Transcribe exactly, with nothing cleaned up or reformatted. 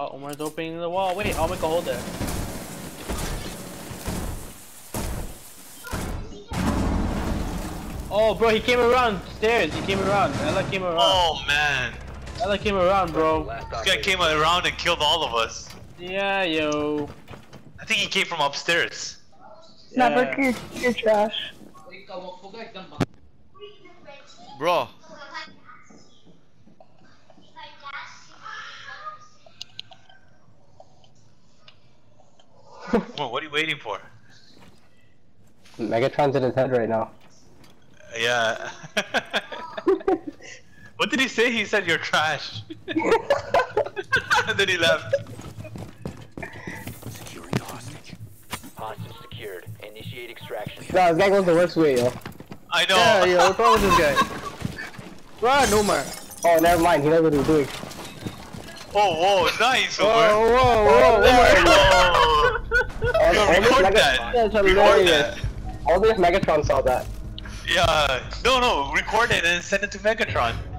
Oh, Omar's opening the wall. Wait, I'll make a hole there. Oh, bro, he came around stairs. He came around. Ella came around. Oh man. Ella came around, bro. This guy came around and killed all of us. Yeah, yo. I think he came from upstairs. Yeah. Never, you're, you're trash. Bro. Well, what are you waiting for? Megatron's in his head right now. Yeah. What did he say? He said you're trash. And then he left. Securing hostage. Hostage secured. Initiate extraction. No, this guy goes the worst way, yo. I know. Yeah, yo, what's wrong with this guy? Run, Omar. Oh, never mind. He knows what he's doing. Oh, whoa, nice, Whoa, Omar. whoa, whoa, Omar. Oh. Oh, Yo, only record Megatron- that. That's Record hilarious. that. Only if Megatron saw that. Yeah. No, no. Record it and send it to Megatron.